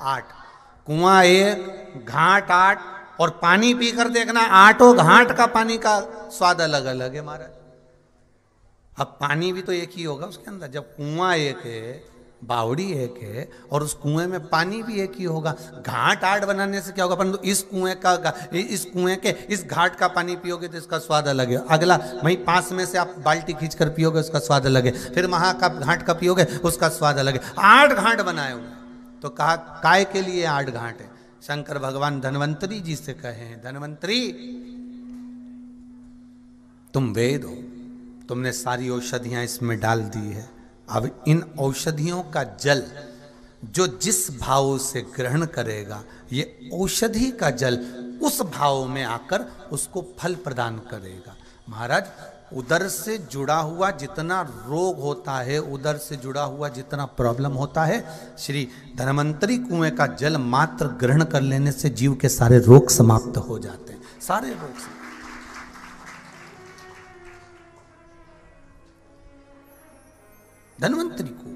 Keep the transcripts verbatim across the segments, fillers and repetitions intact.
आठ, कुआं एक, घाट आठ, और पानी पीकर देखना आठों घाट का पानी का स्वाद अलग अलग है महाराज। अब पानी भी तो एक ही होगा उसके अंदर, जब कुआं एक है, बावड़ी एक है, और उस कुएं में पानी भी एक ही होगा। घाट आठ बनाने से क्या होगा, परंतु इस कुएं का इस कुएं के इस घाट का पानी पियोगे तो इसका स्वाद अलग है। अगला वहीं पास में से आप बाल्टी खींच कर पियोगे उसका स्वाद अलग है, फिर वहां का घाट का पियोगे उसका स्वाद अलग है। आठ घाट बनाए हुए, तो कहा काय के लिए आठ घाट है। शंकर भगवान धन्वंतरी जी से कहे हैं, धन्वंतरी तुम वेद हो, तुमने सारी औषधियां इसमें डाल दी है। अब इन औषधियों का जल जो जिस भाव से ग्रहण करेगा, ये औषधि का जल उस भाव में आकर उसको फल प्रदान करेगा। महाराज उदर से जुड़ा हुआ जितना रोग होता है, उदर से जुड़ा हुआ जितना प्रॉब्लम होता है, श्री धन्वंतरी कुएं का जल मात्र ग्रहण कर लेने से जीव के सारे रोग समाप्त हो जाते हैं, सारे रोग समाप्त। धन्वंतरी को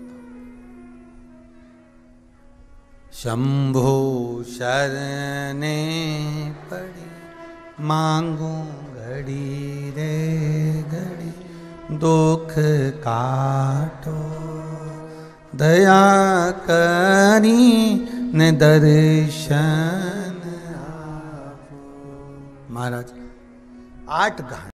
शंभो शरणे पड़ी, मांगू घड़ी रे घड़ी, दुख काटो दया करी ने दर्शन आपो। महाराज आठ घाट